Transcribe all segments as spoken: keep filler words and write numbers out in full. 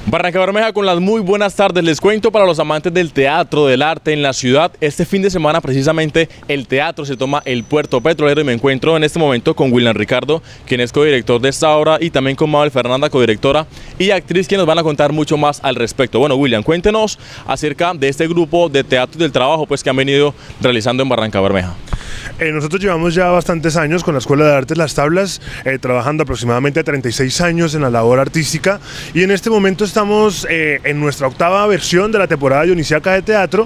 Barrancabermeja, con las muy buenas tardes. Les cuento, para los amantes del teatro, del arte en la ciudad, este fin de semana precisamente el teatro se toma el Puerto Petrolero y me encuentro en este momento con William Ricardo, quien es codirector de esta obra, y también con Mabel Fernanda, codirectora y actriz, quienes nos van a contar mucho más al respecto. Bueno, William, cuéntenos acerca de este grupo de teatro y del trabajo pues que han venido realizando en Barrancabermeja. Eh, nosotros llevamos ya bastantes años con la Escuela de Artes Las Tablas, eh, trabajando aproximadamente treinta y seis años en la labor artística, y en este momento estamos eh, en nuestra octava versión de la temporada dionisíaca de teatro,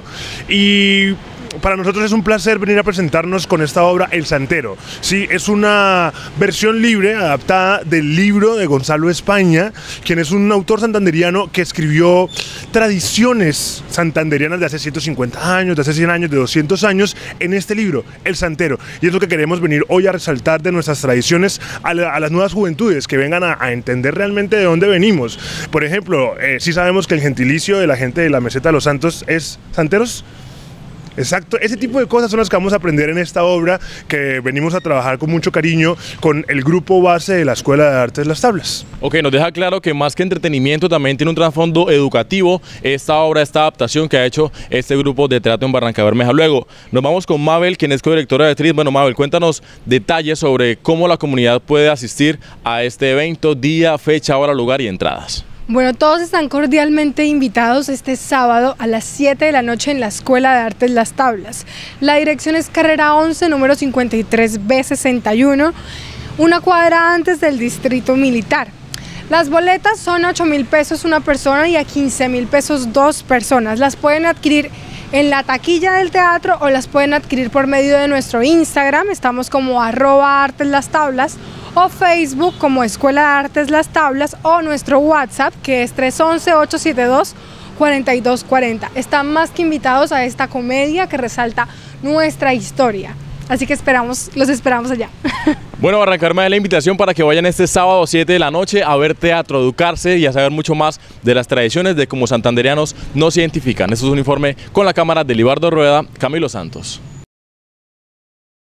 y para nosotros es un placer venir a presentarnos con esta obra El Santero. Sí, es una versión libre, adaptada del libro de Gonzalo España, quien es un autor santanderiano que escribió tradiciones santanderianas de hace ciento cincuenta años, de hace cien años, de doscientos años, en este libro, El Santero. Y es lo que queremos venir hoy a resaltar de nuestras tradiciones a, la, a las nuevas juventudes, que vengan a, a entender realmente de dónde venimos. Por ejemplo, eh, sí sabemos que el gentilicio de la gente de la Meseta de los Santos es santeros. Exacto, ese tipo de cosas son las que vamos a aprender en esta obra, que venimos a trabajar con mucho cariño con el grupo base de la Escuela de Artes Las Tablas. Ok, nos deja claro que más que entretenimiento también tiene un trasfondo educativo esta obra, esta adaptación que ha hecho este grupo de teatro en Barrancabermeja. Luego nos vamos con Mabel, quien es codirectora de actriz. Bueno, Mabel, cuéntanos detalles sobre cómo la comunidad puede asistir a este evento, día, fecha, hora, lugar y entradas. Bueno, todos están cordialmente invitados este sábado a las siete de la noche en la Escuela de Artes Las Tablas. La dirección es carrera once, número cincuenta y tres B sesenta y uno, una cuadra antes del Distrito Militar. Las boletas son ocho mil pesos una persona y a quince mil pesos dos personas. Las pueden adquirir en la taquilla del teatro o las pueden adquirir por medio de nuestro Instagram. Estamos como arroba artes las tablas, o Facebook como Escuela de Artes Las Tablas, o nuestro WhatsApp, que es tres once, ocho siete dos, cuatro dos cuatro cero. Están más que invitados a esta comedia que resalta nuestra historia. Así que esperamos, los esperamos allá. Bueno, Barrancabermeja, la invitación para que vayan este sábado siete de la noche a ver teatro, a educarse y a saber mucho más de las tradiciones de cómo santanderianos nos identifican. Esto es un informe con la cámara de Libardo Rueda, Camilo Santos.